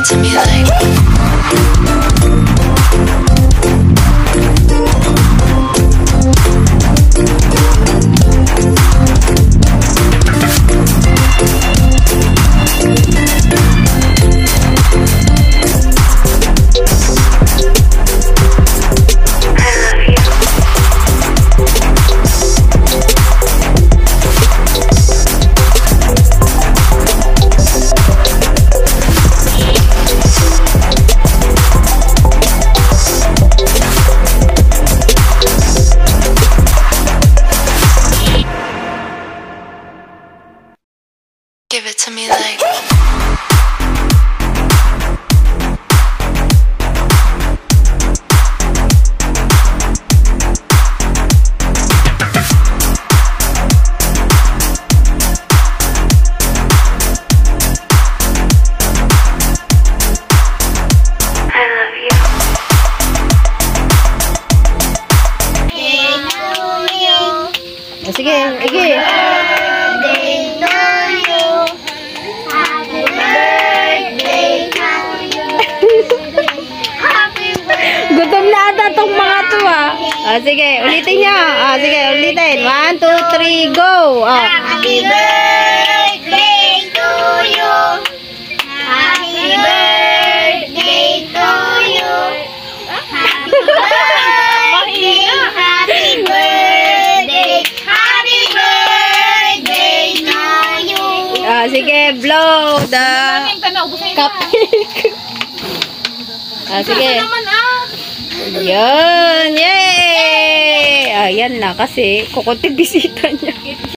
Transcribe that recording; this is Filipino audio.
to me like. Give it to me like. Sige, sige. Gutom na ata tong mga to ah. Sige, ulitin nyo. Sige, ulitin. 1, 2, 3, go. Happy birthday to you. Happy birthday to you. Happy birthday. Happy birthday. Happy birthday to you. Sige, blow the cupcake. Sige. Yan, yay! Ayan na kasi kukunti bisita niya.